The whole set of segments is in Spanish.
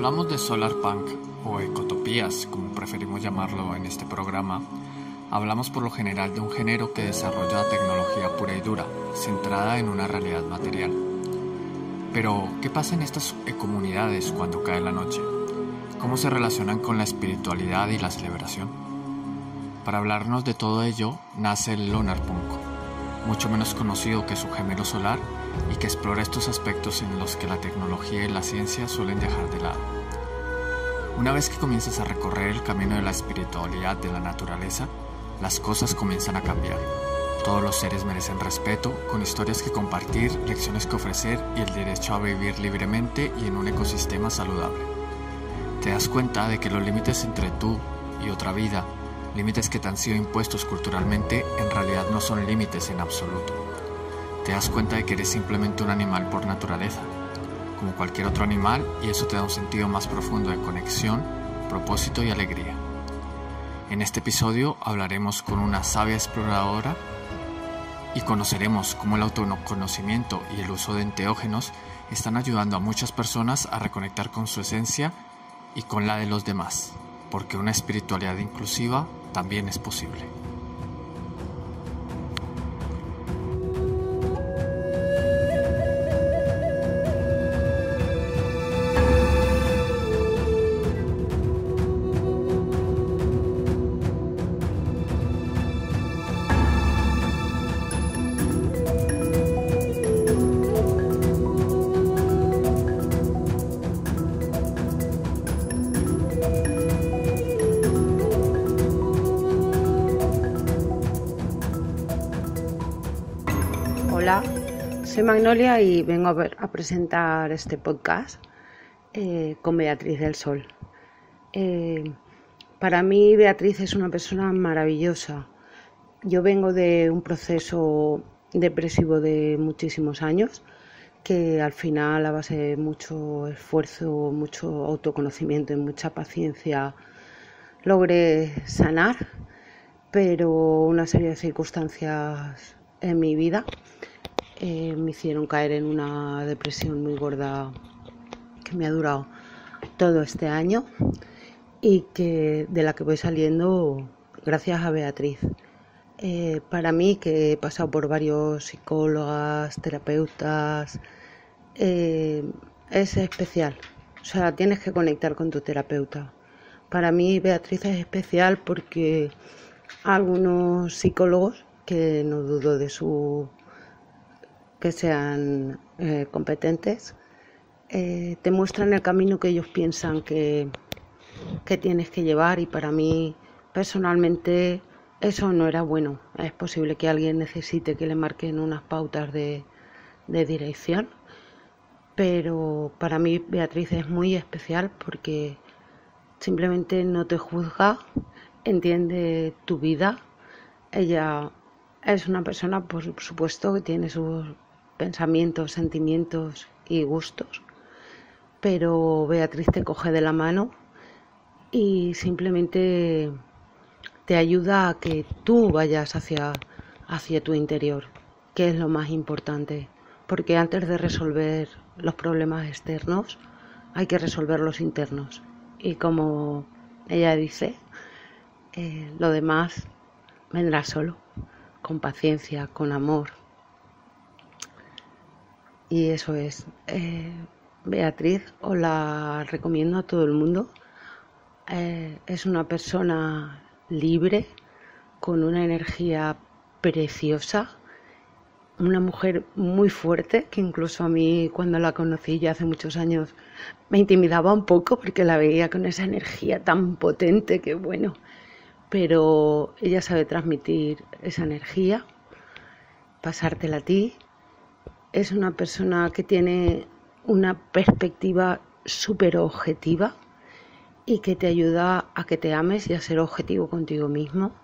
hablamos de solar punk o ecotopías, como preferimos llamarlo en este programa, hablamos por lo general de un género que desarrolla tecnología pura y dura, centrada en una realidad material. Pero, ¿qué pasa en estas comunidades cuando cae la noche? ¿Cómo se relacionan con la espiritualidad y la celebración? Para hablarnos de todo ello, nace el Lunar Punk, mucho menos conocido que su gemelo solar y que explora estos aspectos en los que la tecnología y la ciencia suelen dejar de lado. Una vez que comienzas a recorrer el camino de la espiritualidad de la naturaleza, las cosas comienzan a cambiar. Todos los seres merecen respeto, con historias que compartir, lecciones que ofrecer y el derecho a vivir libremente y en un ecosistema saludable. Te das cuenta de que los límites entre tú y otra vida, límites que te han sido impuestos culturalmente, en realidad no son límites en absoluto. Te das cuenta de que eres simplemente un animal por naturaleza, como cualquier otro animal, y eso te da un sentido más profundo de conexión, propósito y alegría. En este episodio hablaremos con una sabia exploradora y conoceremos cómo el autoconocimiento y el uso de enteógenos están ayudando a muchas personas a reconectar con su esencia y con la de los demás, porque una espiritualidad inclusiva también es posible. Hola, soy Magnolia y vengo a presentar este podcast con Beatriz del Sol. Para mí Beatriz es una persona maravillosa. Yo vengo de un proceso depresivo de muchísimos años que al final, a base de mucho esfuerzo, mucho autoconocimiento y mucha paciencia, logré sanar, pero una serie de circunstancias en mi vida me hicieron caer en una depresión muy gorda que me ha durado todo este año y de la que voy saliendo gracias a Beatriz. Para mí, que he pasado por varios psicólogas, terapeutas, es especial. O sea, tienes que conectar con tu terapeuta. Para mí Beatriz es especial porque algunos psicólogos, que no dudo que sean competentes, te muestran el camino que ellos piensan que tienes que llevar, y para mí personalmente eso no era bueno. Es posible que alguien necesite que le marquen unas pautas de dirección, pero para mí Beatriz es muy especial porque simplemente no te juzga, entiende tu vida. Ella es una persona, por supuesto, que tiene sus pensamientos, sentimientos y gustos, pero Beatriz te coge de la mano y simplemente te ayuda a que tú vayas hacia tu interior, que es lo más importante, porque antes de resolver los problemas externos hay que resolver los internos, y como ella dice, lo demás vendrá solo, con paciencia, con amor. Y eso es. Beatriz, os la recomiendo a todo el mundo. Es una persona libre, con una energía preciosa, una mujer muy fuerte, que incluso a mí, cuando la conocí ya hace muchos años, me intimidaba un poco porque la veía con esa energía tan potente que bueno. Pero ella sabe transmitir esa energía, pasártela a ti. Es una persona que tiene una perspectiva súper objetiva y que te ayuda a que te ames y a ser objetivo contigo mismo.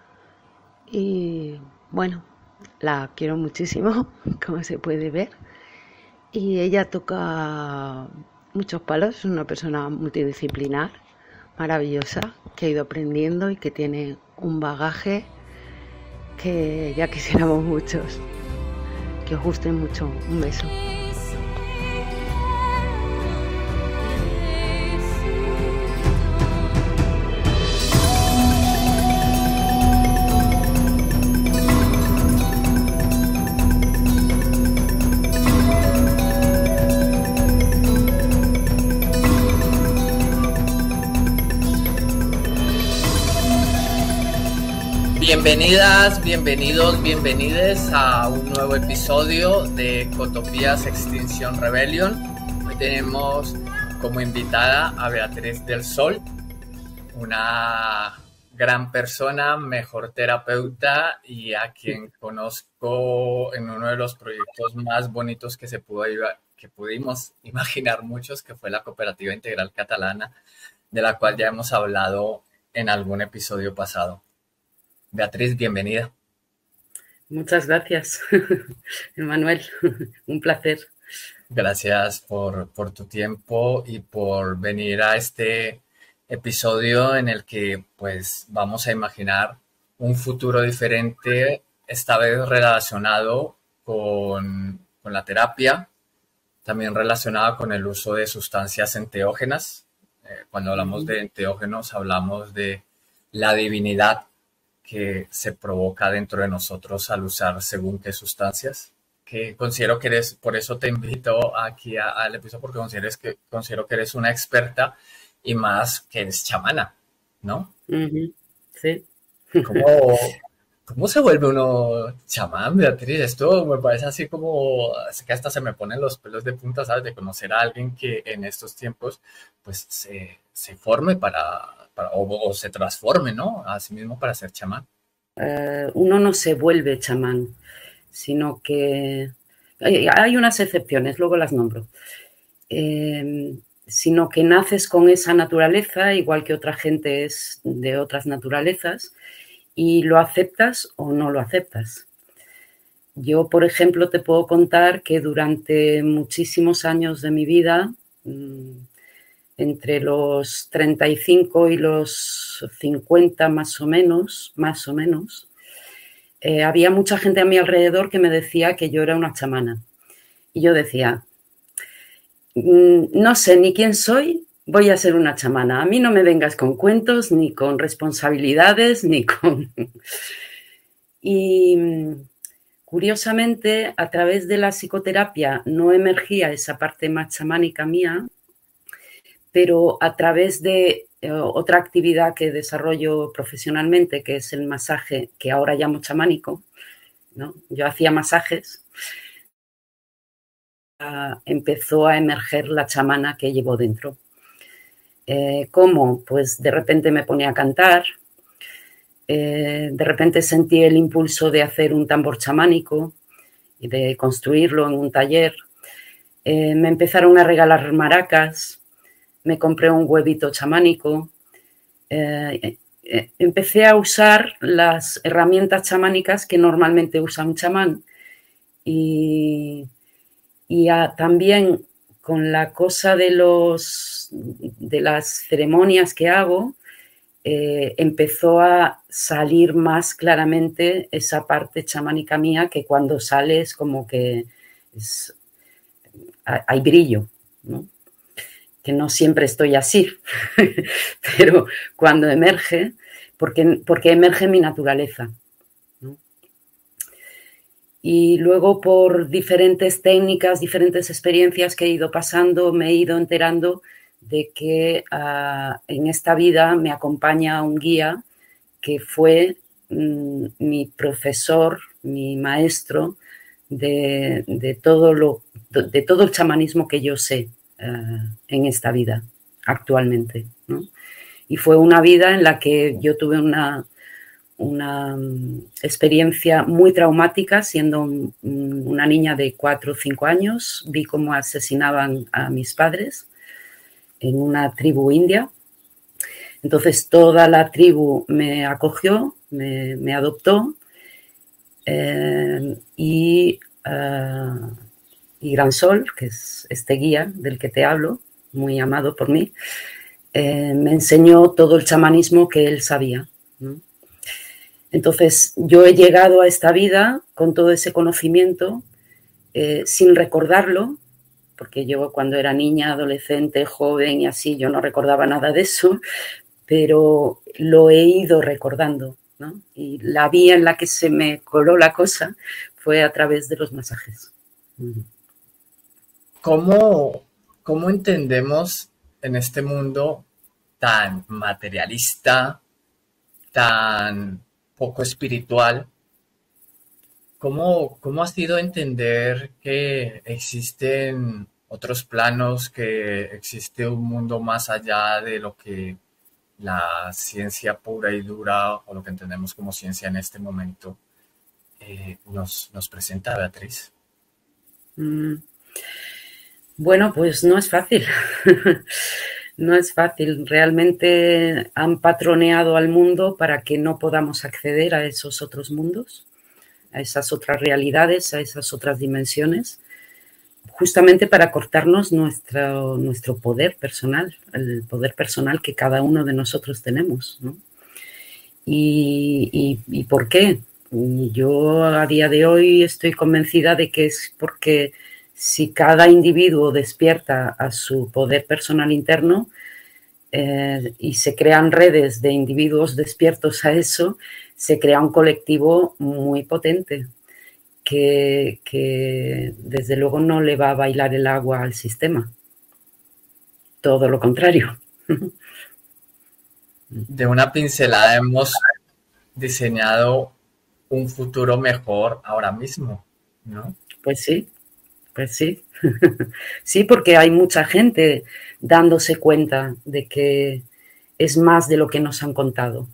Y bueno, la quiero muchísimo, como se puede ver. Y ella toca muchos palos, es una persona multidisciplinar, maravillosa, que ha ido aprendiendo y que tiene un bagaje que ya quisiéramos muchos. Que os guste mucho. Un beso. Bienvenidas, bienvenidos, bienvenides a un nuevo episodio de Ecotopías Extinction Rebellion. Hoy tenemos como invitada a Beatriz del Sol, una gran persona, mejor terapeuta y a quien conozco en uno de los proyectos más bonitos que pudimos imaginar muchos, que fue la Cooperativa Integral Catalana, de la cual ya hemos hablado en algún episodio pasado. Beatriz, bienvenida. Muchas gracias, Emanuel. Un placer. Gracias por tu tiempo y por venir a este episodio en el que pues vamos a imaginar un futuro diferente, esta vez relacionado con la terapia, también relacionado con el uso de sustancias enteógenas. Cuando hablamos de enteógenos hablamos de la divinidad que se provoca dentro de nosotros al usar según qué sustancias, que considero que eres, por eso te invito aquí al episodio, porque considero que eres una experta y más que eres chamana, ¿no? Sí. ¿Cómo se vuelve uno chamán, Beatriz? Esto me parece así como, es que hasta se me ponen los pelos de punta, ¿sabes? De conocer a alguien que en estos tiempos pues se forme o se transforme, ¿no? A sí mismo para ser chamán. Uno no se vuelve chamán, sino que hay unas excepciones, luego las nombro, sino que naces con esa naturaleza, igual que otra gente es de otras naturalezas, y lo aceptas o no lo aceptas. Yo, por ejemplo, te puedo contar que durante muchísimos años de mi vida, entre los 35 y los 50 más o menos, había mucha gente a mi alrededor que me decía que yo era una chamana. Y yo decía, no sé ni quién soy, voy a ser una chamana. A mí no me vengas con cuentos, ni con responsabilidades, ni con... Y curiosamente, a través de la psicoterapia no emergía esa parte más chamánica mía, pero a través de otra actividad que desarrollo profesionalmente, que es el masaje, que ahora llamo chamánico, ¿no? Yo hacía masajes, empezó a emerger la chamana que llevo dentro. ¿Cómo? Pues de repente me ponía a cantar, de repente sentí el impulso de hacer un tambor chamánico y de construirlo en un taller. Me empezaron a regalar maracas, me compré un huevito chamánico, empecé a usar las herramientas chamánicas que normalmente usa un chamán y también con la cosa de las ceremonias que hago, empezó a salir más claramente esa parte chamánica mía, que cuando sale es como que hay brillo, ¿no? Que no siempre estoy así, pero cuando emerge, porque emerge mi naturaleza, ¿no? Y luego por diferentes técnicas, diferentes experiencias que he ido pasando, me he ido enterando de que en esta vida me acompaña un guía que fue mi profesor, mi maestro de todo el chamanismo que yo sé en esta vida actualmente, ¿no? Y fue una vida en la que yo tuve una experiencia muy traumática siendo una niña de 4 o 5 años. Vi cómo asesinaban a mis padres en una tribu india. Entonces toda la tribu me acogió, me adoptó y Gran Sol, que es este guía del que te hablo, muy amado por mí, me enseñó todo el chamanismo que él sabía, ¿no? Entonces yo he llegado a esta vida con todo ese conocimiento sin recordarlo, porque yo cuando era niña, adolescente, joven y así, yo no recordaba nada de eso, pero lo he ido recordando, ¿no? Y la vía en la que se me coló la cosa fue a través de los masajes. ¿Cómo entendemos en este mundo tan materialista, tan poco espiritual, ¿cómo ha sido entender que existen otros planos, que existe un mundo más allá de lo que la ciencia pura y dura o lo que entendemos como ciencia en este momento nos presenta, Beatriz? Mm, Bueno, pues no es fácil. No es fácil. Realmente han patroneado al mundo para que no podamos acceder a esos otros mundos, a esas otras realidades, a esas otras dimensiones, justamente para cortarnos nuestro poder personal, el poder personal que cada uno de nosotros tenemos, ¿no? ¿Y por qué? Yo a día de hoy estoy convencida de que es porque si cada individuo despierta a su poder personal interno y se crean redes de individuos despiertos a eso, se crea un colectivo muy potente que desde luego no le va a bailar el agua al sistema. Todo lo contrario. De una pincelada hemos diseñado un futuro mejor ahora mismo, ¿no? Pues sí, pues sí. Sí, porque hay mucha gente dándose cuenta de que es más de lo que nos han contado.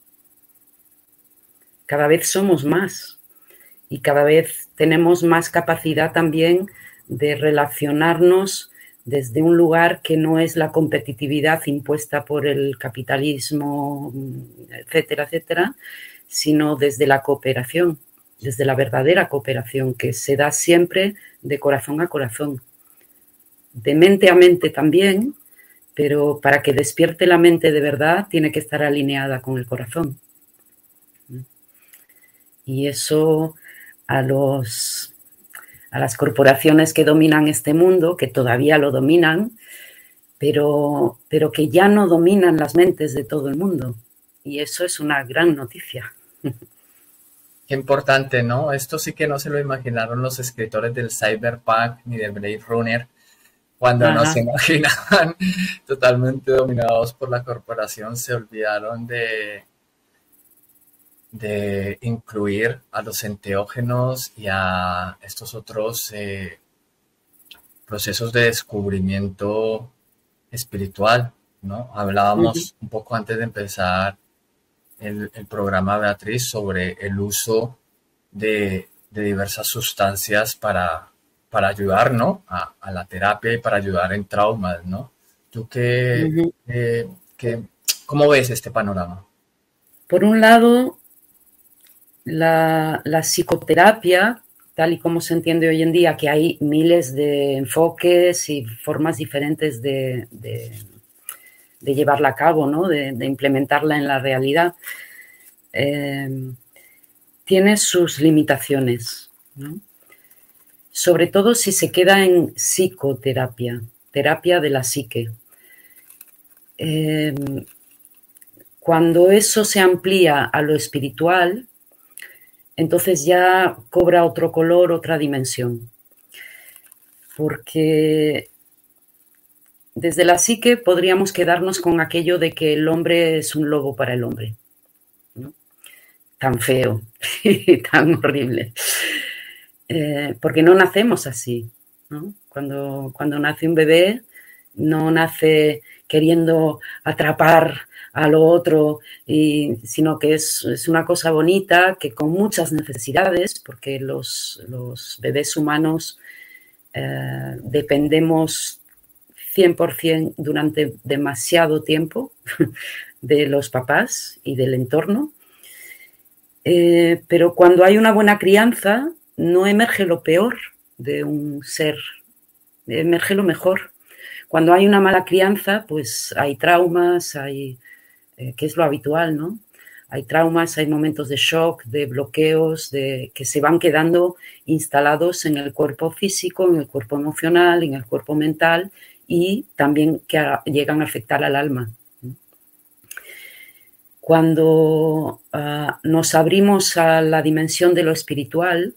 Cada vez somos más y cada vez tenemos más capacidad también de relacionarnos desde un lugar que no es la competitividad impuesta por el capitalismo, etcétera, etcétera, sino desde la cooperación, desde la verdadera cooperación que se da siempre de corazón a corazón, de mente a mente también, pero para que despierte la mente de verdad tiene que estar alineada con el corazón. Y eso a las corporaciones que dominan este mundo, que todavía lo dominan, pero que ya no dominan las mentes de todo el mundo. Y eso es una gran noticia. Qué importante, ¿no? Esto sí que no se lo imaginaron los escritores del Cyberpunk ni de Blade Runner cuando nos Ajá. imaginaban totalmente dominados por la corporación, se olvidaron de incluir a los enteógenos y a estos otros procesos de descubrimiento espiritual, ¿no? Uh-huh. Hablábamos un poco antes de empezar el programa, Beatriz, sobre el uso de diversas sustancias para ayudar, ¿no? A la terapia y para ayudar en traumas, ¿no? ¿Tú Uh-huh. qué- cómo ves este panorama? Por un lado, la psicoterapia, tal y como se entiende hoy en día, que hay miles de enfoques y formas diferentes de llevarla a cabo, ¿no? De implementarla en la realidad, eh, tiene sus limitaciones, ¿no? Sobre todo si se queda en psicoterapia, terapia de la psique. Eh, Cuando eso se amplía a lo espiritual, entonces ya cobra otro color, otra dimensión. Porque desde la psique podríamos quedarnos con aquello de que el hombre es un lobo para el hombre, ¿no? Tan feo y tan horrible. Porque no nacemos así, ¿no? Cuando nace un bebé, no nace queriendo atrapar a lo otro, sino que es una cosa bonita, que con muchas necesidades, porque los bebés humanos dependemos 100% durante demasiado tiempo de los papás y del entorno. Pero cuando hay una buena crianza, no emerge lo peor de un ser, emerge lo mejor. Cuando hay una mala crianza, pues hay traumas, que es lo habitual, ¿no? Hay traumas, hay momentos de shock, de bloqueos, que se van quedando instalados en el cuerpo físico, en el cuerpo emocional, en el cuerpo mental y también que llegan a afectar al alma. Cuando nos abrimos a la dimensión de lo espiritual,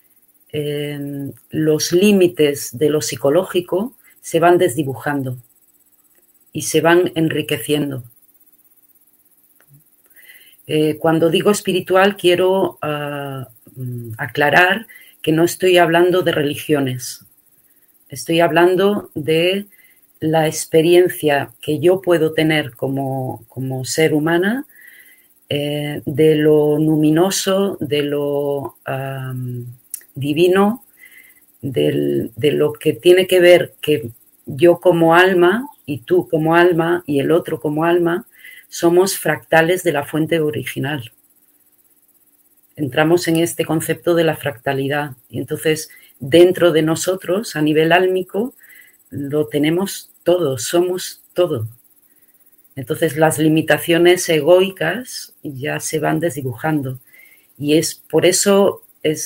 los límites de lo psicológico se van desdibujando y se van enriqueciendo. Cuando digo espiritual quiero aclarar que no estoy hablando de religiones, estoy hablando de la experiencia que yo puedo tener como ser humana, de lo luminoso, de lo divino, de lo que tiene que ver que yo como alma y tú como alma y el otro como alma somos fractales de la fuente original. Entramos en este concepto de la fractalidad y entonces dentro de nosotros a nivel álmico lo tenemos todo, somos todo. Entonces las limitaciones egoicas ya se van desdibujando y es por eso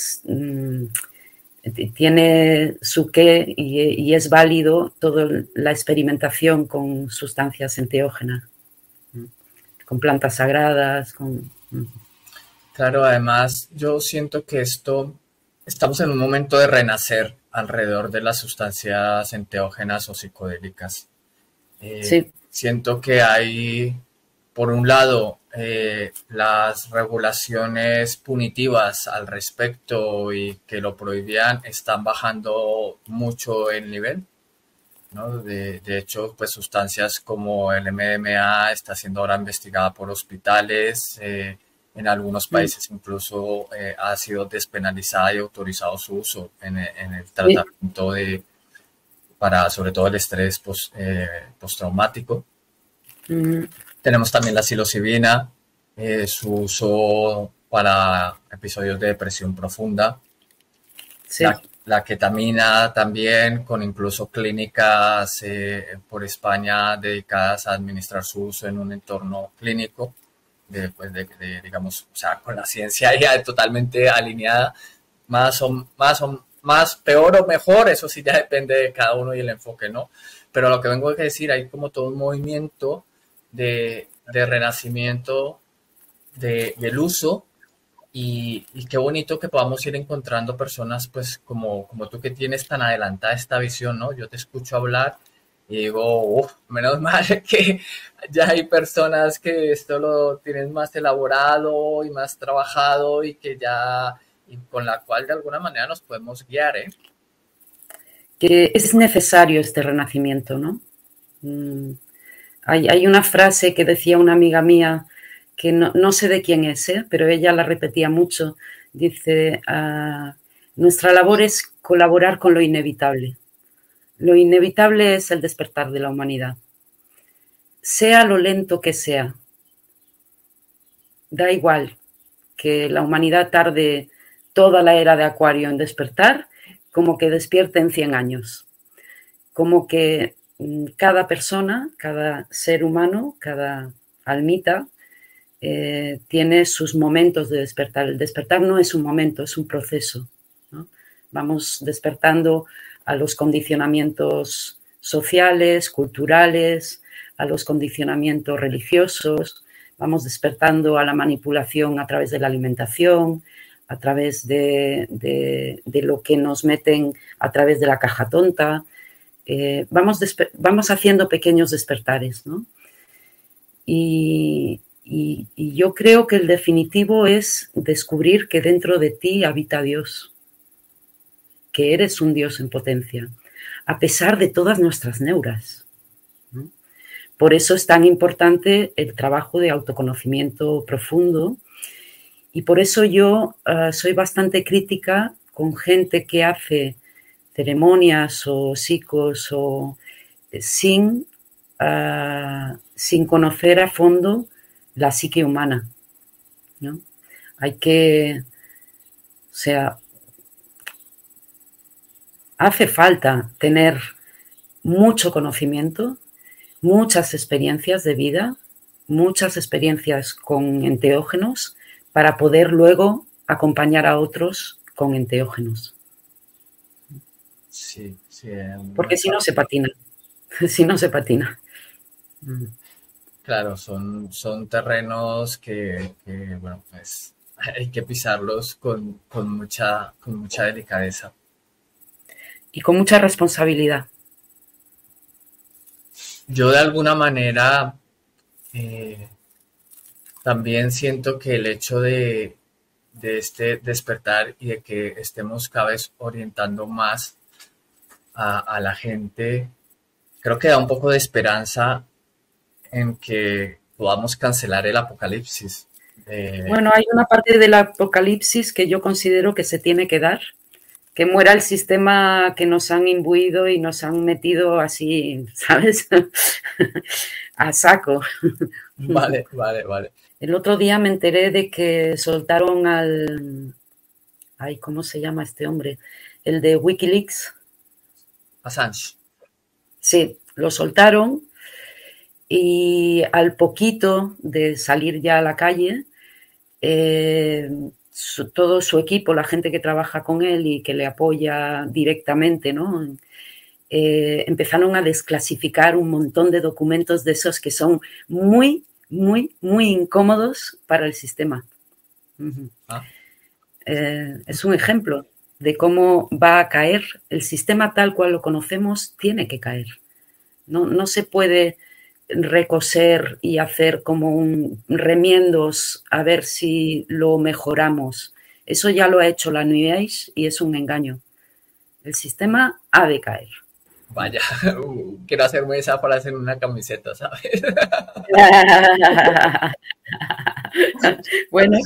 tiene su qué y es válido toda la experimentación con sustancias enteógenas, con plantas sagradas, con... Claro, además yo siento que estamos en un momento de renacer alrededor de las sustancias enteógenas o psicodélicas. Sí. Siento que hay, por un lado, las regulaciones punitivas al respecto y que lo prohibían están bajando mucho el nivel, ¿no? De hecho, pues sustancias como el MDMA está siendo ahora investigada por hospitales, en algunos países incluso ha sido despenalizada y autorizado su uso en el tratamiento para sobre todo el estrés postraumático. Tenemos también la psilocibina, su uso para episodios de depresión profunda. Sí. La ketamina también, con incluso clínicas por España dedicadas a administrar su uso en un entorno clínico, digamos, o sea, con la ciencia ya totalmente alineada, más peor o mejor, eso sí ya depende de cada uno y el enfoque, ¿no? Pero lo que vengo a decir, hay como todo un movimiento de renacimiento del uso y qué bonito que podamos ir encontrando personas pues como tú que tienes tan adelantada esta visión, ¿no? Yo te escucho hablar y digo, menos mal que ya hay personas que esto lo tienen más elaborado y más trabajado y que ya, y con la cual de alguna manera nos podemos guiar, ¿eh? Que es necesario este renacimiento, ¿no? Hay una frase que decía una amiga mía, que no sé de quién es, pero ella la repetía mucho, dice, nuestra labor es colaborar con lo inevitable. Lo inevitable es el despertar de la humanidad. Sea lo lento que sea, da igual que la humanidad tarde toda la era de Acuario en despertar, como que despierte en 100 años. Como que cada persona, cada ser humano, cada almita, tiene sus momentos de despertar. El despertar no es un momento, es un proceso, ¿no? Vamos despertando a los condicionamientos sociales, culturales, a los condicionamientos religiosos, vamos despertando a la manipulación a través de la alimentación, a través de lo que nos meten a través de la caja tonta. Vamos haciendo pequeños despertares, ¿no? Y yo creo que el definitivo es descubrir que dentro de ti habita Dios, que eres un Dios en potencia, a pesar de todas nuestras neuras, ¿no? Por eso es tan importante el trabajo de autoconocimiento profundo y por eso yo soy bastante crítica con gente que hace ceremonias o psicos o sin conocer a fondo la psique humana, ¿no? Hay que, o sea, hace falta tener mucho conocimiento, muchas experiencias de vida, muchas experiencias con enteógenos para poder luego acompañar a otros con enteógenos. Sí, sí. Porque si no se patina, si no se patina. Claro, son terrenos que, bueno, pues hay que pisarlos con mucha delicadeza. Y con mucha responsabilidad. Yo de alguna manera también siento que el hecho de este despertar y de que estemos cada vez orientando más a la gente, creo que da un poco de esperanza en que podamos cancelar el apocalipsis. Bueno, hay una parte del apocalipsis que yo considero que se tiene que dar, que muera el sistema que nos han imbuido y nos han metido así, ¿sabes? A saco. Vale, vale, vale. El otro día me enteré de que soltaron al... Ay, ¿cómo se llama este hombre? El de Wikileaks. Assange. Sí, lo soltaron y al poquito de salir ya a la calle, todo su equipo, la gente que trabaja con él y que le apoya directamente, ¿no? Empezaron a desclasificar un montón de documentos de esos que son muy, muy, muy incómodos para el sistema. Uh-huh. Es un ejemplo de cómo va a caer el sistema tal cual lo conocemos, tiene que caer. No se puede recoser y hacer como un remiendos a ver si lo mejoramos. Eso ya lo ha hecho la New Age y es un engaño. El sistema ha de caer. Vaya, quiero hacerme esa frase en una camiseta, ¿sabes? Bueno.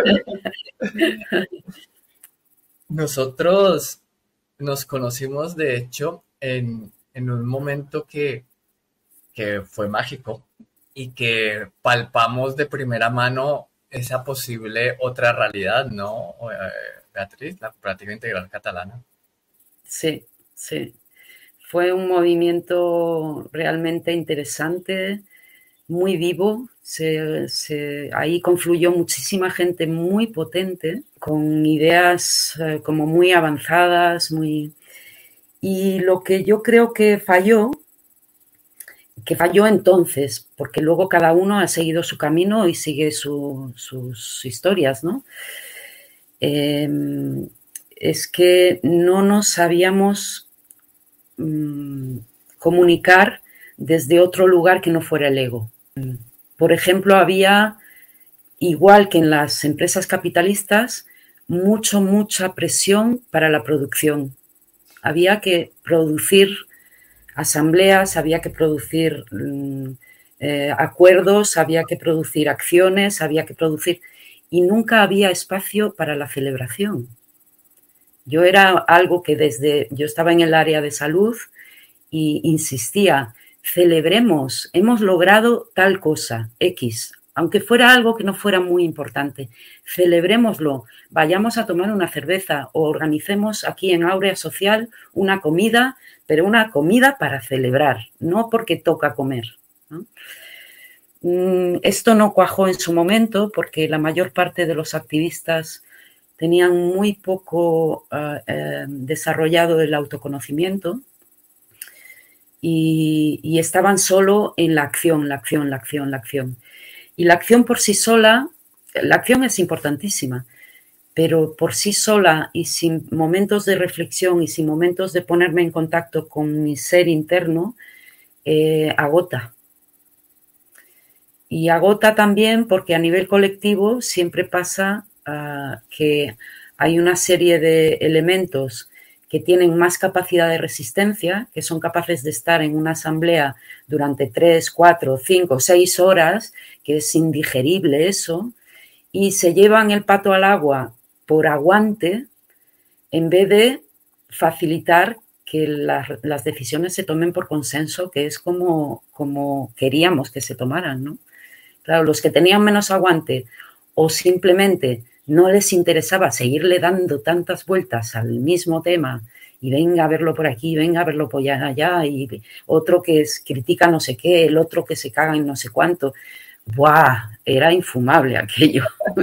Nosotros nos conocimos, de hecho, en un momento que fue mágico y que palpamos de primera mano esa posible otra realidad, ¿no, Beatriz? La práctica integral catalana. Sí, sí. Fue un movimiento realmente interesante, muy vivo. Ahí confluyó muchísima gente muy potente, con ideas como muy avanzadas, y lo que yo creo que falló entonces, porque luego cada uno ha seguido su camino y sigue sus historias, ¿no? Es que no nos sabíamos comunicar desde otro lugar que no fuera el ego. Por ejemplo, había, igual que en las empresas capitalistas, mucha presión para la producción. Había que producir asambleas, había que producir acuerdos, había que producir acciones, y nunca había espacio para la celebración. Yo era algo que yo estaba en el área de salud y insistía, celebremos, hemos logrado tal cosa, X, aunque fuera algo que no fuera muy importante, celebrémoslo, vayamos a tomar una cerveza o organicemos aquí en Áurea Social una comida, pero una comida para celebrar, no porque toca comer, ¿no? Esto no cuajó en su momento porque la mayor parte de los activistas tenían muy poco desarrollado el autoconocimiento y estaban solo en la acción. Y la acción por sí sola, la acción es importantísima, pero por sí sola y sin momentos de reflexión y sin momentos de ponerme en contacto con mi ser interno, agota. Y agota también porque a nivel colectivo siempre pasa que hay una serie de elementos que tienen más capacidad de resistencia, que son capaces de estar en una asamblea durante 3, 4, 5, 6 horas, que es indigerible eso, y se llevan el pato al agua por aguante en vez de facilitar que las decisiones se tomen por consenso, que es como queríamos que se tomaran, ¿no? Claro, los que tenían menos aguante o simplemente no les interesaba seguirle dando tantas vueltas al mismo tema y venga a verlo por aquí, venga a verlo por allá, y otro que critica no sé qué, el otro que se caga en no sé cuánto. ¡Buah! Era infumable aquello.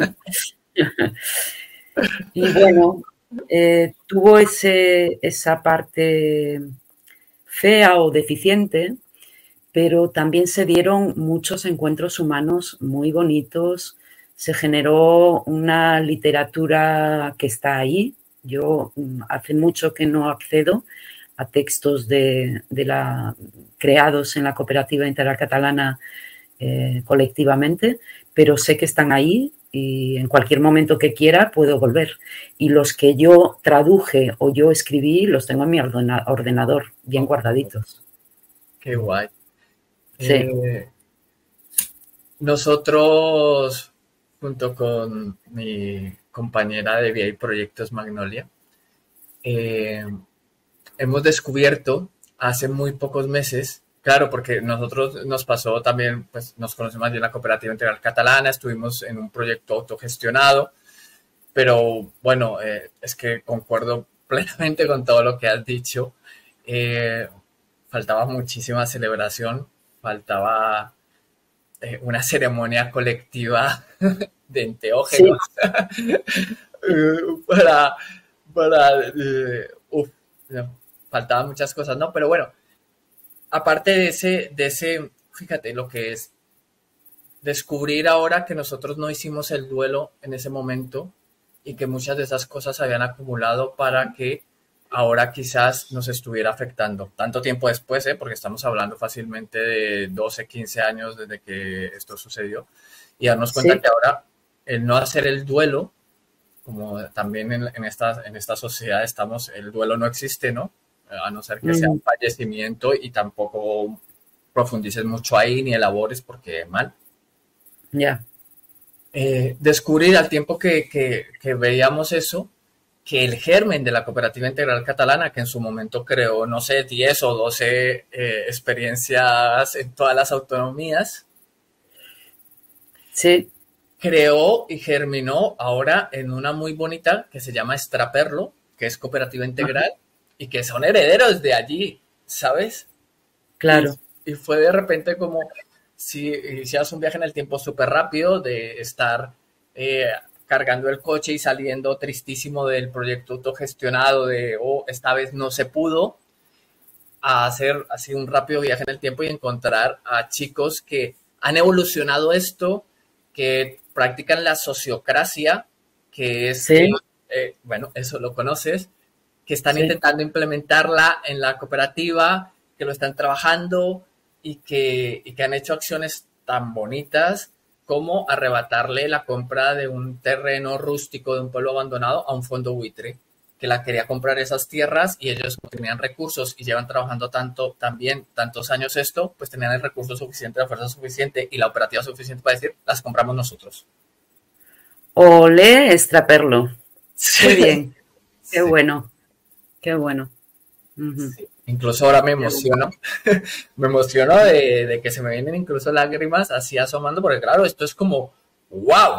Y bueno, tuvo esa parte fea o deficiente, pero también se dieron muchos encuentros humanos muy bonitos. Se generó una literatura que está ahí. Yo hace mucho que no accedo a textos creados en la Cooperativa Integral Catalana colectivamente, pero sé que están ahí y en cualquier momento que quiera puedo volver. Y los que yo traduje o yo escribí los tengo en mi ordenador, bien guardaditos. Qué guay. Sí. Nosotros, junto con mi compañera de VA Proyectos Magnolia, hemos descubierto hace muy pocos meses, claro, porque nosotros nos pasó también, pues nos conocemos de la Cooperativa Integral Catalana, estuvimos en un proyecto autogestionado, pero bueno, es que concuerdo plenamente con todo lo que has dicho. Faltaba muchísima celebración, faltaba una ceremonia colectiva de enteógenos, sí. No, faltaban muchas cosas, ¿no? Pero bueno, aparte de ese, fíjate lo que es descubrir ahora que nosotros no hicimos el duelo en ese momento y que muchas de esas cosas habían acumulado para que ahora quizás nos estuviera afectando. Tanto tiempo después, porque estamos hablando fácilmente de 12, 15 años desde que esto sucedió, y darnos cuenta sí. Que ahora el no hacer el duelo, como también en esta sociedad estamos, el duelo no existe, ¿no? A no ser que sea un fallecimiento y tampoco profundices mucho ahí ni elabores porque mal. Ya. Descubrir al tiempo que veíamos eso, que el germen de la Cooperativa Integral Catalana, que en su momento creó, no sé, 10 o 12 experiencias en todas las autonomías, sí. Creó y germinó ahora en una muy bonita que se llama Extraperlo, que es Cooperativa Integral, y que son herederos de allí, ¿sabes? Claro. Y fue de repente como si hicieras un viaje en el tiempo súper rápido, de estar cargando el coche y saliendo tristísimo del proyecto autogestionado de, esta vez no se pudo, a hacer así un rápido viaje en el tiempo y encontrar a chicos que han evolucionado esto, que practican la sociocracia, que es, sí. Bueno, eso lo conoces, que están intentando implementarla en la cooperativa, que lo están trabajando y que han hecho acciones tan bonitas como arrebatarle la compra de un terreno rústico de un pueblo abandonado a un fondo buitre, que la quería comprar esas tierras y ellos no tenían recursos y llevan trabajando tantos años esto, pues tenían el recurso suficiente, la fuerza suficiente y la operativa suficiente para decir, las compramos nosotros. Olé, Extraperlo. Sí. Qué bien. Qué bueno. Qué bueno. Sí. Incluso ahora me emociono. Me emociono de que se me vienen incluso lágrimas así asomando, porque claro, esto es como, ¡wow!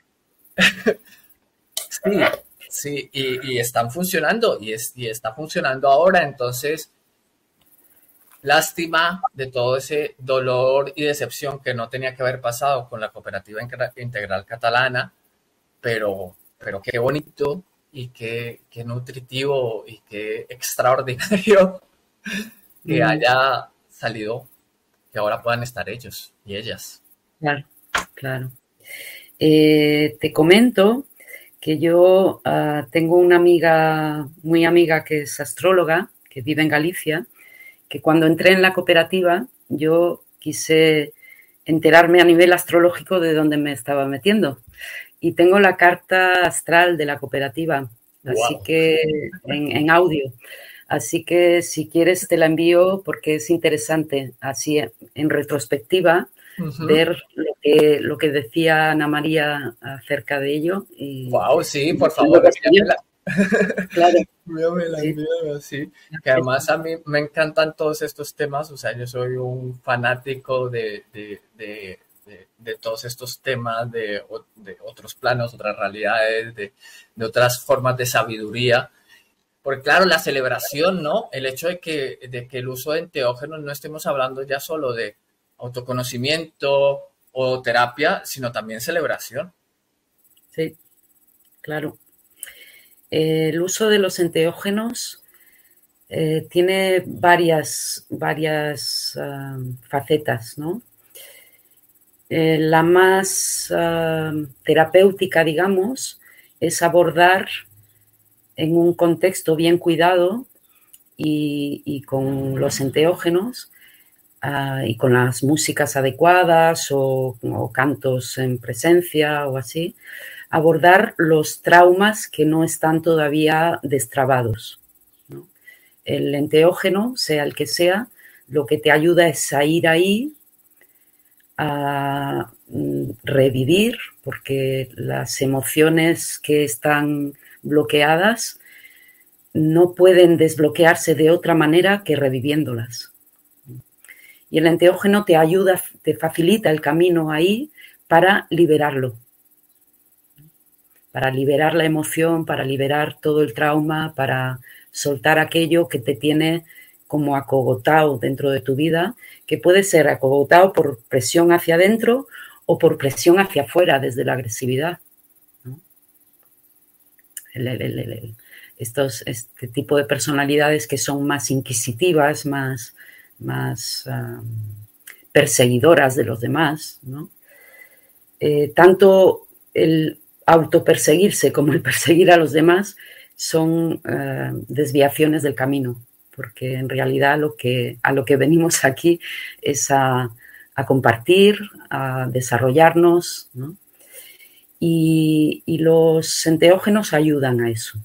Sí. Sí, y están funcionando y está funcionando ahora, entonces lástima de todo ese dolor y decepción que no tenía que haber pasado con la Cooperativa Integral Catalana, pero qué bonito y qué nutritivo y qué extraordinario que haya salido, que ahora puedan estar ellos y ellas. Claro, claro. Te comento que yo tengo una amiga, muy amiga, que es astróloga, que vive en Galicia, que cuando entré en la cooperativa yo quise enterarme a nivel astrológico de dónde me estaba metiendo. Y tengo la carta astral de la cooperativa, así que en audio. Así que si quieres te la envío porque es interesante, así en retrospectiva, ver lo que decía Ana María acerca de ello. Y, wow, sí, por favor. Claro. Envíamela, sí. Que además a mí me encantan todos estos temas, o sea, yo soy un fanático de todos estos temas, de otros planos, otras realidades, de otras formas de sabiduría. Porque claro, la celebración, ¿no? El hecho de que el uso de enteógenos no estemos hablando ya solo de autoconocimiento o terapia, sino también celebración. Sí, claro. El uso de los enteógenos tiene varias facetas, ¿no? La más terapéutica, digamos, es abordar en un contexto bien cuidado y con los enteógenos y con las músicas adecuadas o cantos en presencia o así, abordar los traumas que no están todavía destrabados, ¿no? El enteógeno, sea el que sea, lo que te ayuda es a ir ahí, a revivir, porque las emociones que están bloqueadas no pueden desbloquearse de otra manera que reviviéndolas. Y el enteógeno te ayuda, te facilita el camino ahí para liberarlo, para liberar la emoción, para liberar todo el trauma, para soltar aquello que te tiene como acogotado dentro de tu vida, que puede ser acogotado por presión hacia adentro o por presión hacia afuera desde la agresividad, ¿no? Este tipo de personalidades que son más inquisitivas, más perseguidoras de los demás, ¿no? Tanto el autoperseguirse como el perseguir a los demás son desviaciones del camino, porque en realidad a lo que venimos aquí es a compartir, a desarrollarnos, ¿no? Y los enteógenos ayudan a eso.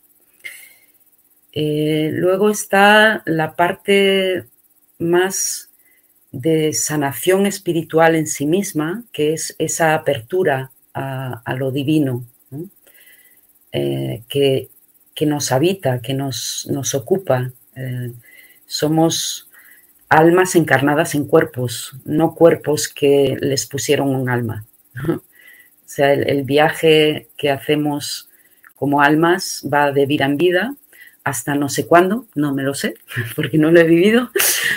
Luego está la parte más de sanación espiritual en sí misma, que es esa apertura a lo divino, ¿no? Que nos habita, que nos ocupa. Somos almas encarnadas en cuerpos, no cuerpos que les pusieron un alma, ¿no? O sea, el viaje que hacemos como almas va de vida en vida hasta no sé cuándo, no me lo sé, porque no lo he vivido,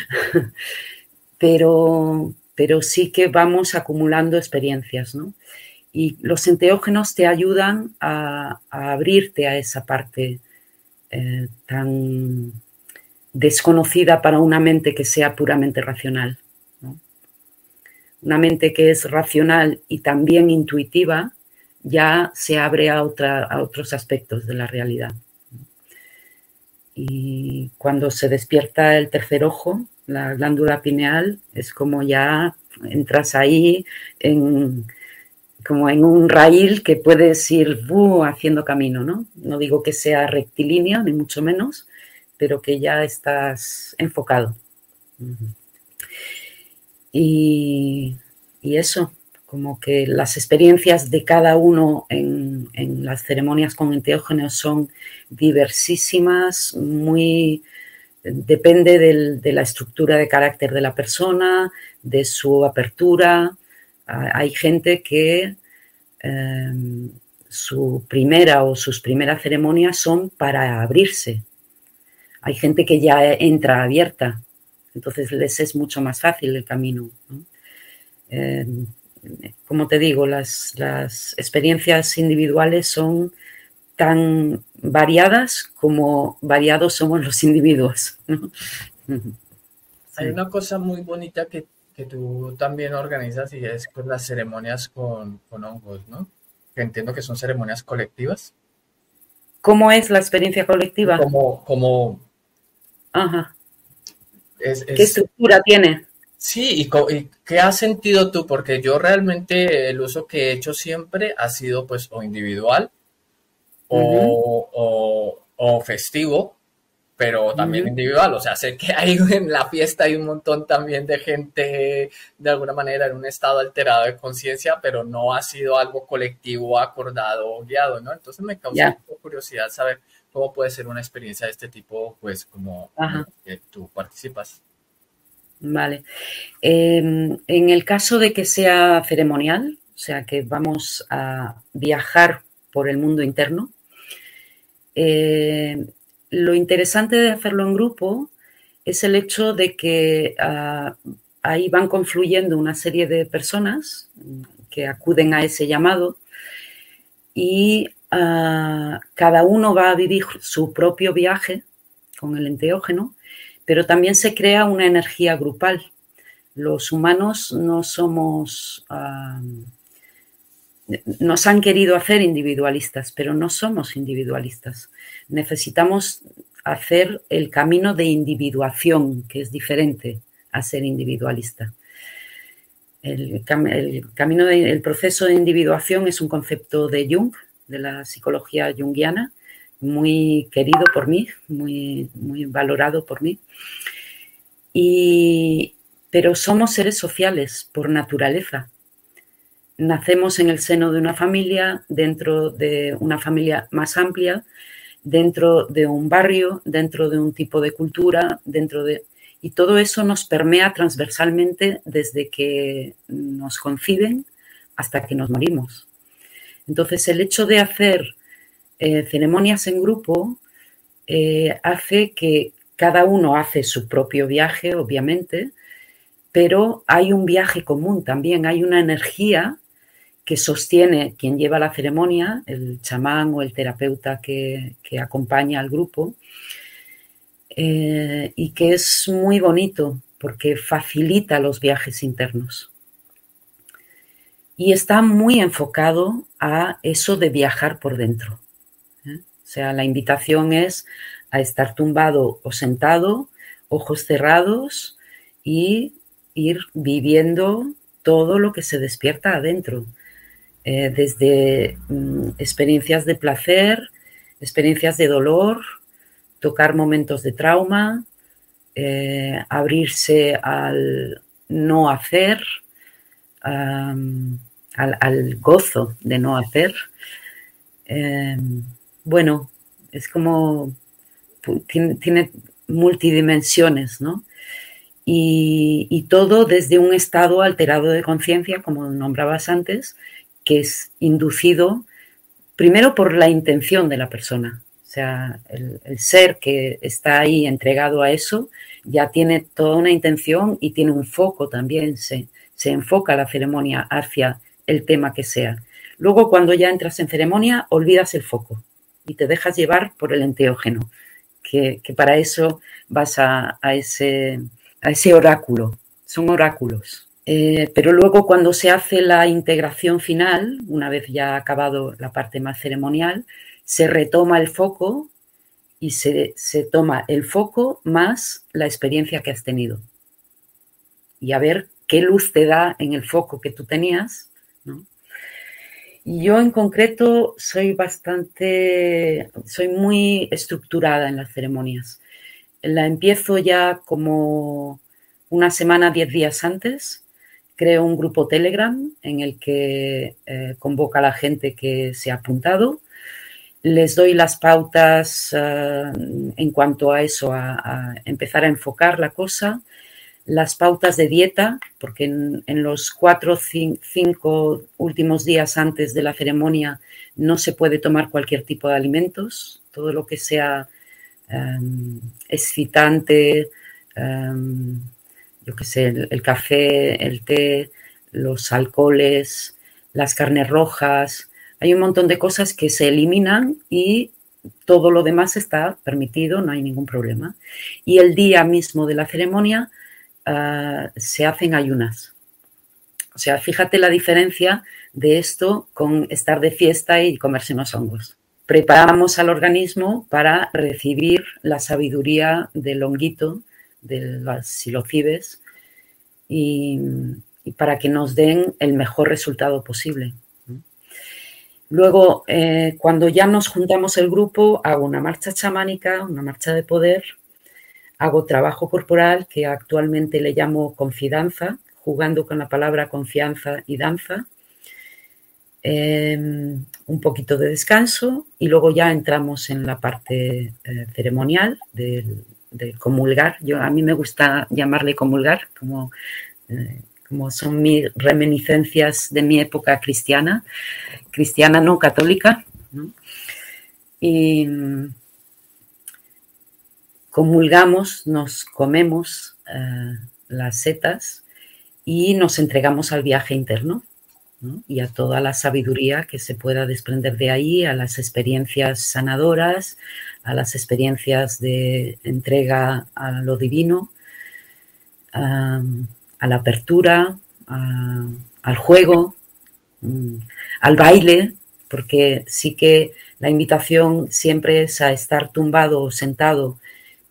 pero sí que vamos acumulando experiencias, ¿no? Y los enteógenos te ayudan a abrirte a esa parte tan desconocida para una mente que sea puramente racional, ¿no? Una mente que es racional y también intuitiva ya se abre a otros aspectos de la realidad. Y cuando se despierta el tercer ojo, la glándula pineal, es como ya entras ahí como en un raíl que puedes ir haciendo camino, ¿no? No digo que sea rectilíneo, ni mucho menos, pero que ya estás enfocado. Y eso, como que las experiencias de cada uno en las ceremonias con enteógenos son diversísimas, depende de la estructura de carácter de la persona, de su apertura. Hay gente que su primera o sus primeras ceremonias son para abrirse. Hay gente que ya entra abierta, entonces les es mucho más fácil el camino, ¿no? Como te digo, las experiencias individuales son tan variadas como variados somos los individuos, ¿no? Hay una cosa muy bonita que tú también organizas y es pues, las ceremonias con hongos, ¿no? Que entiendo que son ceremonias colectivas. ¿Cómo es la experiencia colectiva? Como Ajá. ¿Qué estructura tiene? Sí, ¿y qué has sentido tú? Porque yo realmente el uso que he hecho siempre ha sido pues o individual o festivo, pero también individual. O sea, sé que hay en la fiesta hay un montón también de gente de alguna manera en un estado alterado de conciencia, pero no ha sido algo colectivo, acordado o guiado, ¿no? Entonces me causa curiosidad saber cómo puede ser una experiencia de este tipo, pues como que tú participas. Vale. En el caso de que sea ceremonial, o sea, que vamos a viajar por el mundo interno, lo interesante de hacerlo en grupo es el hecho de que ahí van confluyendo una serie de personas que acuden a ese llamado y cada uno va a vivir su propio viaje con el enteógeno, pero también se crea una energía grupal. Los humanos no somos, nos han querido hacer individualistas, pero no somos individualistas. Necesitamos hacer el camino de individuación, que es diferente a ser individualista. El proceso de individuación es un concepto de Jung, de la psicología junguiana, muy querido por mí, muy valorado por mí. Pero somos seres sociales por naturaleza. Nacemos en el seno de una familia, dentro de una familia más amplia, dentro de un barrio, dentro de un tipo de cultura, y todo eso nos permea transversalmente desde que nos conciben hasta que nos morimos. Entonces, el hecho de hacer ceremonias en grupo hace que cada uno hace su propio viaje, obviamente, pero hay un viaje común también, hay una energía que sostiene quien lleva la ceremonia, el chamán o el terapeuta que acompaña al grupo, y que es muy bonito porque facilita los viajes internos. Y está muy enfocado a eso de viajar por dentro. O sea, la invitación es a estar tumbado o sentado, ojos cerrados, y ir viviendo todo lo que se despierta adentro. Desde experiencias de placer, experiencias de dolor, tocar momentos de trauma, abrirse al no hacer, al gozo de no hacer. Bueno, es como tiene multidimensiones, ¿no? Y todo desde un estado alterado de conciencia, como nombrabas antes, que es inducido primero por la intención de la persona. O sea, el ser que está ahí entregado a eso ya tiene toda una intención y tiene un foco también. Se enfoca la ceremonia hacia el tema que sea. Luego, cuando ya entras en ceremonia, olvidas el foco y te dejas llevar por el enteógeno, que para eso vas a ese oráculo. Son oráculos. Pero luego, cuando se hace la integración final, una vez ya ha acabado la parte más ceremonial, se retoma el foco y se toma el foco más la experiencia que has tenido. Y a ver qué luz te da en el foco que tú tenías, ¿no? Y yo en concreto soy muy estructurada en las ceremonias. La empiezo ya como una semana, 10 días antes. Creo un grupo Telegram en el que convoca a la gente que se ha apuntado. Les doy las pautas en cuanto a eso, a empezar a enfocar la cosa. Las pautas de dieta, porque en los 4 o 5 últimos días antes de la ceremonia no se puede tomar cualquier tipo de alimentos. Todo lo que sea excitante, yo qué sé, el café, el té, los alcoholes, las carnes rojas. Hay un montón de cosas que se eliminan y todo lo demás está permitido, no hay ningún problema. Y el día mismo de la ceremonia se hacen ayunas. O sea, fíjate la diferencia de esto con estar de fiesta y comerse unos hongos. Preparamos al organismo para recibir la sabiduría del honguito, de las psilocibes, y para que nos den el mejor resultado posible. Luego, cuando ya nos juntamos el grupo, hago una marcha chamánica, una marcha de poder, hago trabajo corporal, que actualmente le llamo confidanza, jugando con la palabra confianza y danza, un poquito de descanso, y luego ya entramos en la parte ceremonial de comulgar. A mí me gusta llamarle comulgar, como son mis reminiscencias de mi época cristiana no católica, ¿no? Y comulgamos, nos comemos las setas y nos entregamos al viaje interno, ¿no? Y a toda la sabiduría que se pueda desprender de ahí, a las experiencias sanadoras, a las experiencias de entrega a lo divino, a la apertura, al juego, al baile, porque sí que la invitación siempre es a estar tumbado o sentado,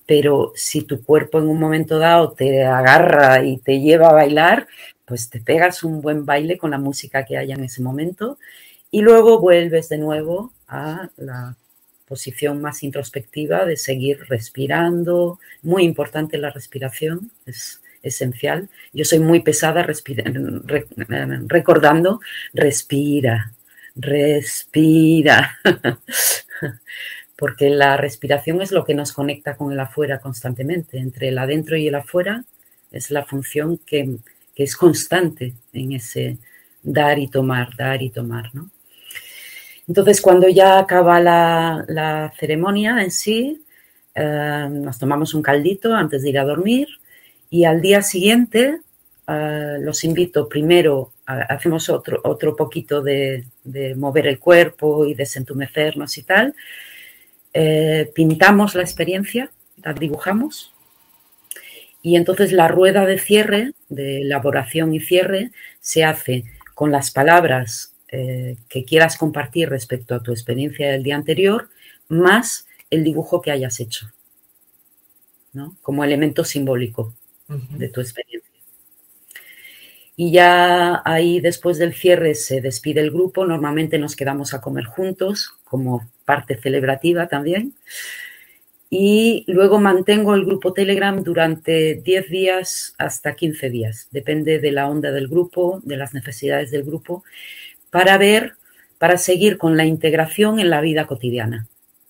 pero si tu cuerpo en un momento dado te agarra y te lleva a bailar, pues te pegas un buen baile con la música que haya en ese momento y luego vuelves de nuevo a la posición más introspectiva de seguir respirando. Muy importante la respiración, es esencial. Yo soy muy pesada recordando, respira, respira. Porque la respiración es lo que nos conecta con el afuera constantemente. Entre el adentro y el afuera es la función que es constante en ese dar y tomar, ¿no? Entonces, cuando ya acaba la ceremonia en sí, nos tomamos un caldito antes de ir a dormir y al día siguiente los invito primero, hacemos otro poquito de mover el cuerpo y desentumecernos y tal. Pintamos la experiencia, la dibujamos y entonces la rueda de cierre, de elaboración y cierre, se hace con las palabras que quieras compartir respecto a tu experiencia del día anterior, más el dibujo que hayas hecho, ¿no? Como elemento simbólico de tu experiencia. Y ya ahí después del cierre se despide el grupo, normalmente nos quedamos a comer juntos como parte celebrativa también y luego mantengo el grupo Telegram durante 10 días hasta 15 días, depende de la onda del grupo, de las necesidades del grupo, para seguir con la integración en la vida cotidiana.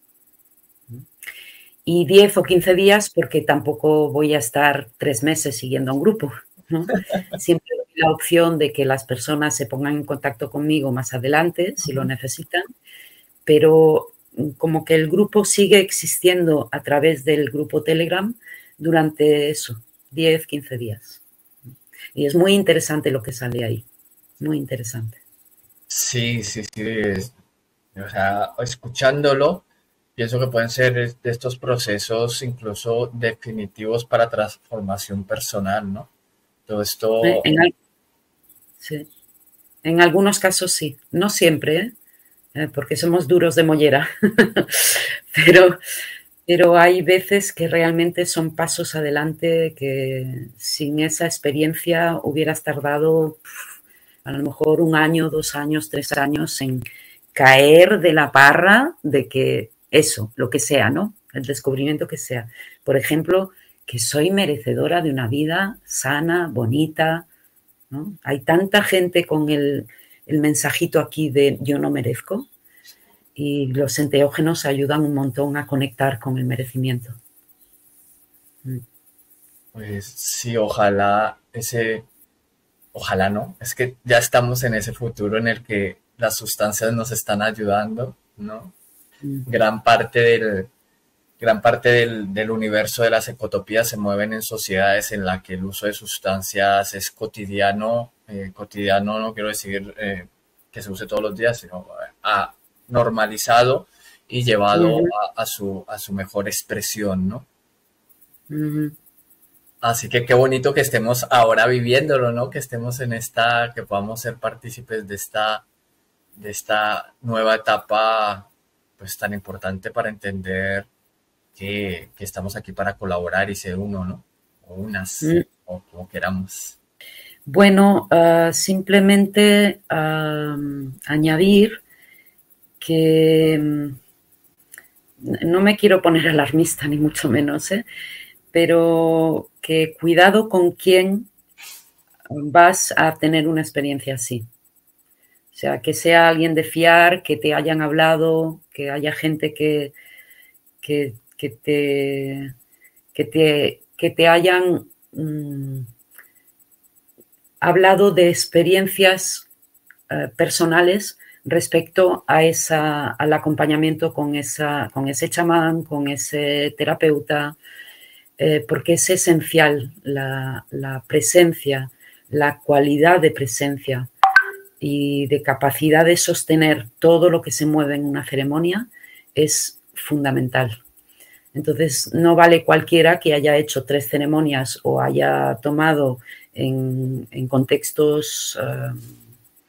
Y 10 o 15 días porque tampoco voy a estar 3 meses siguiendo a un grupo, ¿no? Siempre hay la opción de que las personas se pongan en contacto conmigo más adelante si lo necesitan, pero como que el grupo sigue existiendo a través del grupo Telegram durante eso, 10, 15 días. Y es muy interesante lo que sale ahí, muy interesante. Sí. O sea, escuchándolo, pienso que pueden ser de estos procesos incluso definitivos para transformación personal, ¿no? Todo esto... Sí. En algunos casos sí, no siempre, porque somos duros de mollera, pero hay veces que realmente son pasos adelante que sin esa experiencia hubieras tardado a lo mejor 1 año, 2 años, 3 años en caer de la parra de que eso, lo que sea, ¿no? El descubrimiento que sea. Por ejemplo, que soy merecedora de una vida sana, bonita, ¿no? Hay tanta gente con el mensajito aquí de yo no merezco y los enteógenos ayudan un montón a conectar con el merecimiento. Pues sí, ojalá no, es que ya estamos en ese futuro en el que las sustancias nos están ayudando, ¿no? Gran parte del universo de las ecotopías se mueven en sociedades en las que el uso de sustancias es cotidiano, no quiero decir que se use todos los días, sino normalizado y llevado a su mejor expresión, ¿no? Así que qué bonito que estemos ahora viviéndolo, ¿no? Que estemos que podamos ser partícipes de esta nueva etapa, pues tan importante para entender que estamos aquí para colaborar y ser uno, ¿no? O unas, o como queramos. Bueno, simplemente añadir que no me quiero poner alarmista ni mucho menos, pero que cuidado con quién vas a tener una experiencia así. O sea, que sea alguien de fiar, que te hayan hablado, que haya gente que te hayan hablado de experiencias personales respecto al acompañamiento con ese chamán, con ese terapeuta, porque es esencial la presencia, la cualidad de presencia y de capacidad de sostener todo lo que se mueve en una ceremonia es fundamental. Entonces, no vale cualquiera que haya hecho 3 ceremonias o haya tomado en contextos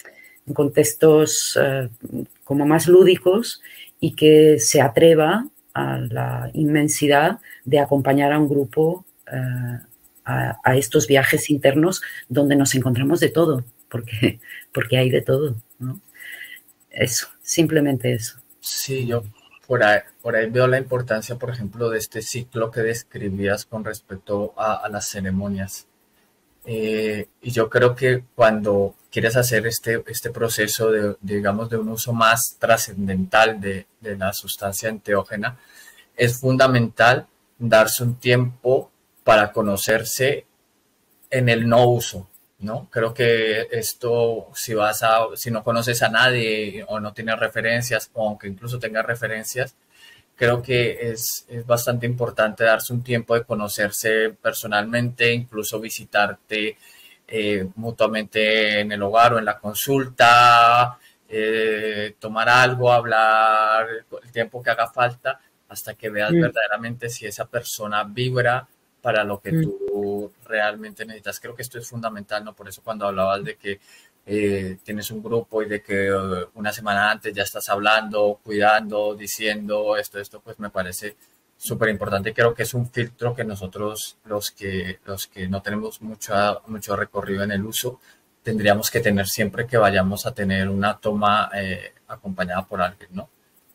como más lúdicos y que se atreva a la inmensidad de acompañar a un grupo a estos viajes internos donde nos encontramos de todo, porque hay de todo, ¿no? Eso, simplemente eso. Sí, yo por ahí veo la importancia, por ejemplo, de este ciclo que describías con respecto a las ceremonias. Y yo creo que cuando quieres hacer este proceso digamos, de un uso más trascendental de la sustancia enteógena, es fundamental darse un tiempo para conocerse en el no uso, ¿no? Creo que esto, si no conoces a nadie o no tienes referencias, o aunque incluso tengas referencias, creo que es bastante importante darse un tiempo de conocerse personalmente, incluso visitarte mutuamente en el hogar o en la consulta, tomar algo, hablar el tiempo que haga falta, hasta que veas verdaderamente si esa persona vibra para lo que tú realmente necesitas. Creo que esto es fundamental, ¿no? Por eso cuando hablabas de que tienes un grupo y de que una semana antes ya estás hablando, cuidando, diciendo esto, pues me parece súper importante. Creo que es un filtro que nosotros, los que no tenemos mucho recorrido en el uso, tendríamos que tener siempre que vayamos a tener una toma acompañada por alguien, ¿no?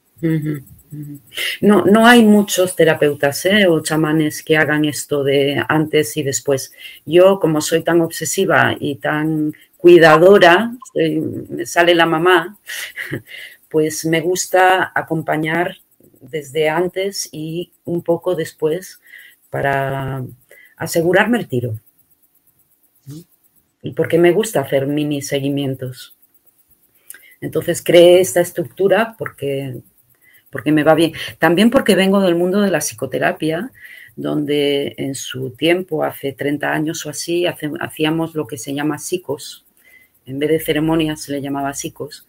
No hay muchos terapeutas o chamanes que hagan esto de antes y después. Yo, como soy tan obsesiva y tan cuidadora, me sale la mamá, pues me gusta acompañar desde antes y un poco después para asegurarme el tiro. Y porque me gusta hacer mini seguimientos. Entonces creé esta estructura porque me va bien. También porque vengo del mundo de la psicoterapia, donde en su tiempo, hace 30 años o así, hacíamos lo que se llama psicos. En vez de ceremonias se le llamaba psicos,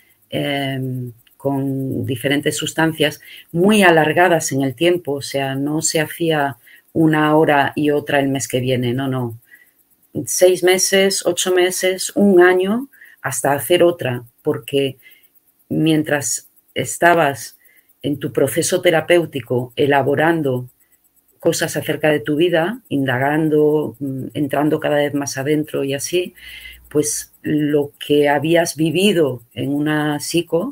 con diferentes sustancias muy alargadas en el tiempo. O sea, no se hacía una hora y otra el mes que viene, no. 6 meses, 8 meses, 1 año, hasta hacer otra, porque mientras estabas en tu proceso terapéutico elaborando cosas acerca de tu vida, indagando, entrando cada vez más adentro y así, pues lo que habías vivido en una psico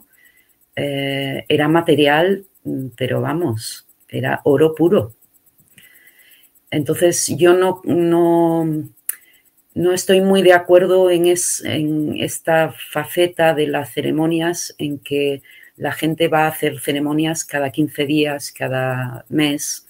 era material, pero vamos, era oro puro. Entonces yo no estoy muy de acuerdo en esta faceta de las ceremonias en que la gente va a hacer ceremonias cada 15 días, cada mes,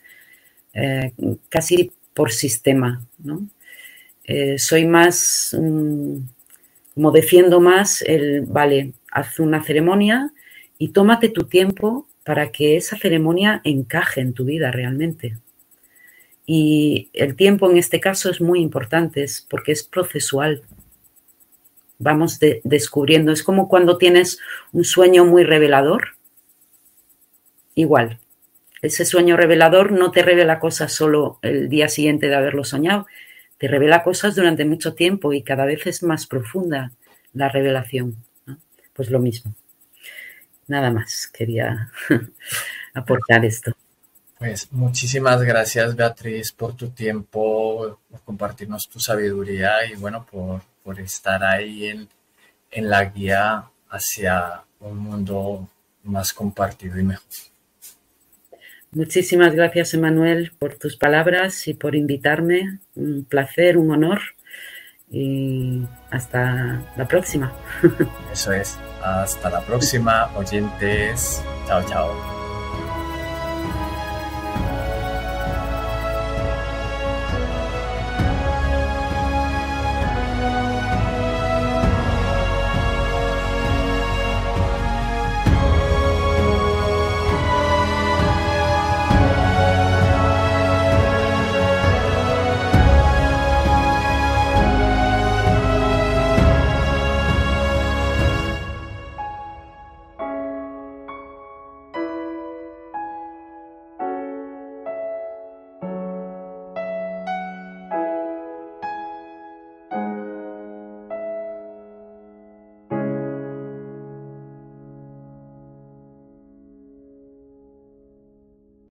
casi por sistema, ¿no? Soy más, como defiendo más vale, haz una ceremonia y tómate tu tiempo para que esa ceremonia encaje en tu vida realmente. Y el tiempo en este caso es muy importante porque es procesual. Vamos descubriendo. Es como cuando tienes un sueño muy revelador. Igual. Ese sueño revelador no te revela cosas solo el día siguiente de haberlo soñado. Te revela cosas durante mucho tiempo y cada vez es más profunda la revelación, ¿no? Pues lo mismo. Nada más. Quería aportar esto. Pues muchísimas gracias, Beatriz, por tu tiempo, por compartirnos tu sabiduría y bueno, por estar ahí en la guía hacia un mundo más compartido y mejor. Muchísimas gracias, Emanuel, por tus palabras y por invitarme. Un placer, un honor y hasta la próxima. Eso es, hasta la próxima, oyentes. Chao, chao.